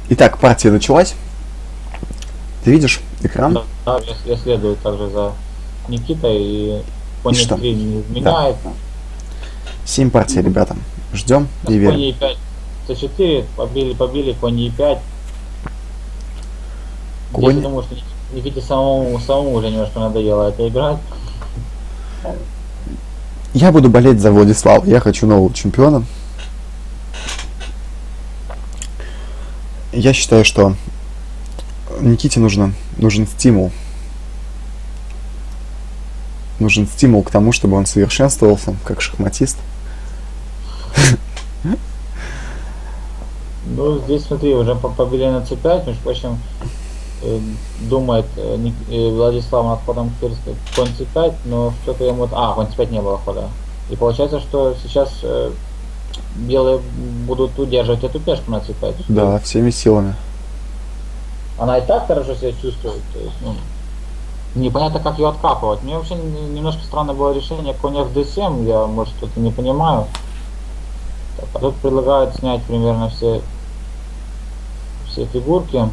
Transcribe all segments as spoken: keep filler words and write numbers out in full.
Итак, партия началась. Ты видишь экран? Да, да, я, я следую также за Никитой, и И конь что? три не Да. изменяет. Семь партий, ребята. Ждем и Конь верим. е пять, c четыре, побили, побили, конь е пять. Здесь я Конь. думаю, что Никите самому, самому уже немножко надоело это играть. Я буду болеть за Владислава. Я хочу нового чемпиона. Я считаю, что Никите нужно, нужен стимул. Нужен стимул к тому, чтобы он совершенствовался, как шахматист. Ну, здесь, смотри, уже по- побили на c пять, между прочим, э, думает э, Ник- э, Владислав над ходом ферзь конь c пять, но что-то ему... А, конь c пять не было хода. И получается, что сейчас э, белые будут удерживать эту пешку на c пять. Да, всеми силами. Она и так хорошо себя чувствует. То есть, ну, непонятно, как ее откапывать. Мне вообще н- немножко странное было решение конь эф дэ семь, я, может, что-то не понимаю. Так, а тут предлагают снять примерно все, все фигурки.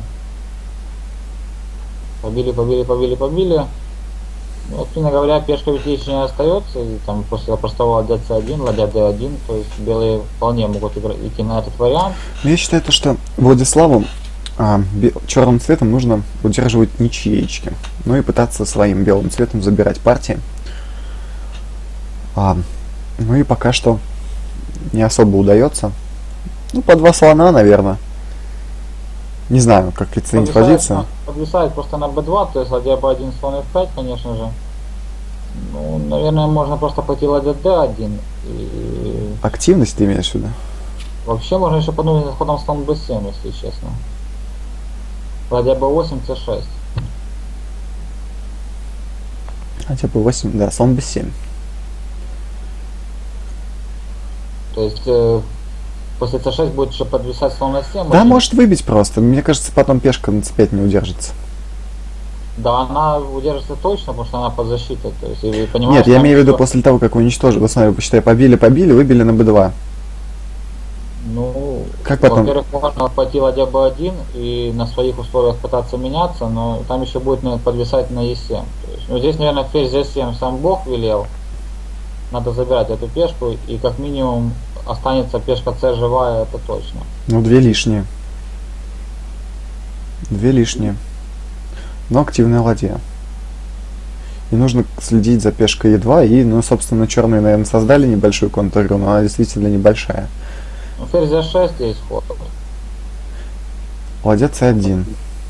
Побили, побили, побили, побили. Ну, вот, честно говоря, пешка ведь еще не остается, и там после простого ладья цэ один, ладья дэ один, то есть белые вполне могут игра- идти на этот вариант. Но я считаю, то, что Владиславу а, бе- черным цветом нужно удерживать ничьечки. Ну и пытаться своим белым цветом забирать партии. А, ну и пока что не особо удается. Ну, по два слона, наверное. Не знаю, как оценить Подвисает, позицию. на- подвисает просто на бэ два, то есть ладья бэ один, слон эф пять, конечно же. Ну, наверное, можно просто пойти ладья дэ один. И Активность ты имеешь в виду? вообще можно еще подумать над ходом слон бэ семь, если честно. Ладья бэ восемь, цэ шесть. Хотя бы восемь, да, слон бэ семь. То есть э, после цэ шесть будет еще подвисать слон на семь. Да, очень- может выбить просто. Мне кажется, потом пешка на цэ пять не удержится. Да, она удержится точно, потому что она под защитой. То есть, и понимаешь, Нет, я там, имею в виду что- после того, как уничтожили. Вот смотри, посчитай, побили, побили, выбили на бэ два. Ну, Как потом? во-первых, можно пойти ладья бэ один и на своих условиях пытаться меняться, но там еще будет наверное, подвисать на е семь. То есть, ну, здесь, наверное, ферзь зэ семь сам Бог велел. Надо забирать эту пешку, и как минимум останется пешка С живая, это точно. Ну, две лишние. Две лишние. Но активная ладья. И нужно следить за пешкой е два. И, ну, собственно, черные, наверное, создали небольшую контр-игру, но она действительно небольшая. Ну, ферзь зэ шесть есть ход. Ладья цэ один.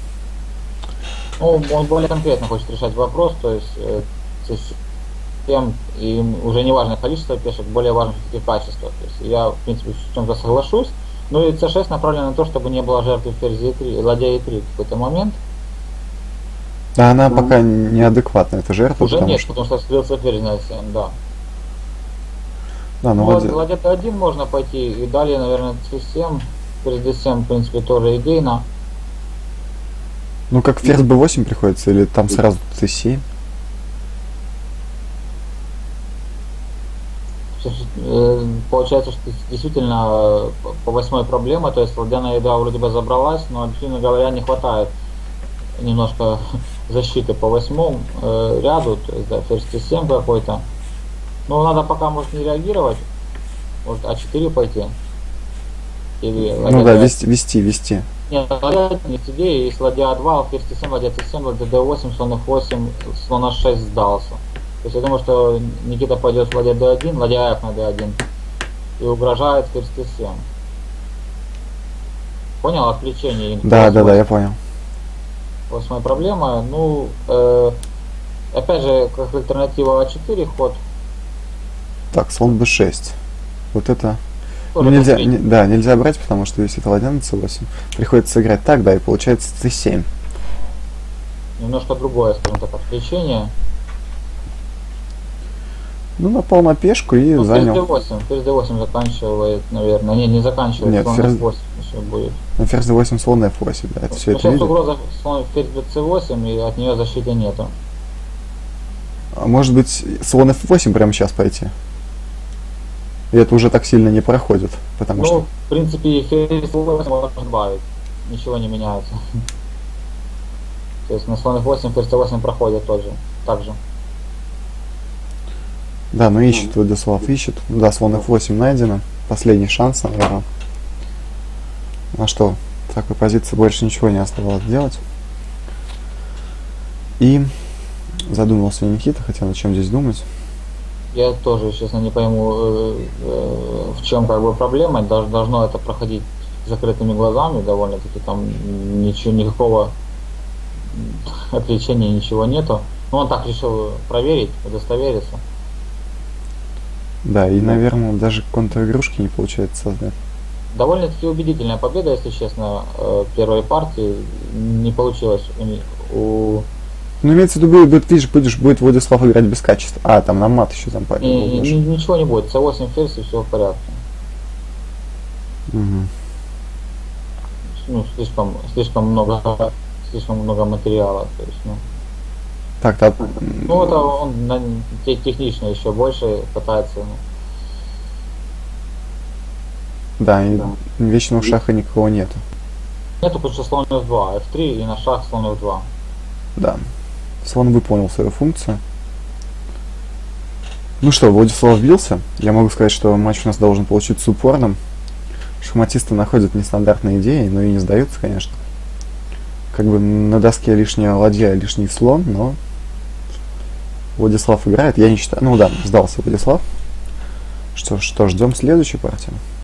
Ну, он более конкретно хочет решать вопрос, то есть э, цэ семь, и уже не важно количество пешек, более важно все-таки качество. То есть я, в принципе, в чем-то соглашусь. Ну и цэ шесть направлено на то, чтобы не было жертвы ферзь е три, ладья е три в какой-то момент. Да, она пока неадекватная, эта жертва, Уже потому нет, что... потому что слился ферзь на семь, да. Да, ну, Ну, ладья... ладья дэ один можно пойти, и далее, наверное, цэ семь, ферзь дэ семь, в принципе, тоже идейно. Ну, как ферзь бэ восемь приходится, или там сразу цэ семь? Э, Получается, что действительно э, по восьмой проблема, то есть ладьяная еда вроде бы забралась, но, объективно говоря, не хватает немножко защиты по восьмому э, ряду, то есть, да, ферзь цэ семь какой-то. Ну, надо пока, может, не реагировать, может, а четыре пойти. Или Ну ладья да, дэ- вести, вести, вести. Нет, ладья нет идеи, есть ладья а два, ферзь цэ семь, ладья цэ семь, ладья дэ восемь, слон эф восемь, слон а шесть сдался. То есть я думаю, что Никита пойдет с ладья дэ один, ладья эф на дэ один и угрожает ферзь цэ семь. Понял отвлечение? Да, да, да, я понял. Восьмая проблема. Ну, э, опять же, как альтернатива а четыре ход. Так, слон бэ шесть. Вот это... Ну, Тоже нельзя, последний. не- да, нельзя брать, потому что если это ладья на цэ восемь, приходится сыграть так, да, и получается цэ семь. Немножко другое, скажем так, отвлечение. Ну, напал на пешку и Ну, ферзь дэ занял. восемь. Ферзь дэ восемь заканчивает, наверное. Не, не заканчивает, Нет, слон ферзь- эф восемь еще будет. На ферзь дэ восемь, слон эф восемь, да, это все Ну, это сейчас видит. угроза слон ферзь бэ цэ восемь, и от нее защиты нету. А может быть, слон эф восемь прямо сейчас пойти? И это уже так сильно не проходит, потому Ну, что... в принципе, и ферзь бэ восемь можно добавить. ничего не меняется. То есть на слон эф восемь, ферзь цэ восемь проходит тоже, так же. Да, но ищет Владислав, ищет. Да, слон эф восемь найдено. Последний шанс, наверное. А что, в такой позиции больше ничего не оставалось делать. И задумался Никита, хотя над чем здесь думать. Я тоже, честно, не пойму, э, э, в чем как бы проблема. Даже должно это проходить закрытыми глазами, довольно-таки там ничего, никакого отвлечения, ничего нету. Но он так решил проверить, удостовериться. Да, и, наверное, даже контр-игрушки не получается создать. Довольно-таки убедительная победа, если честно, э, первой партии. Не получилось у, у Ну, имеется в виду, будет, видишь, будешь, будет Владислав играть без качества. А, там на мат еще там парень был и, больше. и, ничего не будет. цэ восемь ферзь и все в порядке. Угу. Ну, слишком, слишком много, слишком много материала. То есть, ну. Так, так. Ну, это он на, те- технично еще больше пытается. Ну. Да, и вечного шаха никого нету. Нету почти слон эф два, эф три и на шах слон эф два. Да. Слон выполнил свою функцию. Ну что, Владислав бился. Я могу сказать, что матч у нас должен получиться упорным. Шахматисты находят нестандартные идеи, но и не сдаются, конечно. Как бы на доске лишняя ладья, лишний слон, но Владислав играет. Я не считаю... Ну да, сдался Владислав. Что, что ждем следующей партии.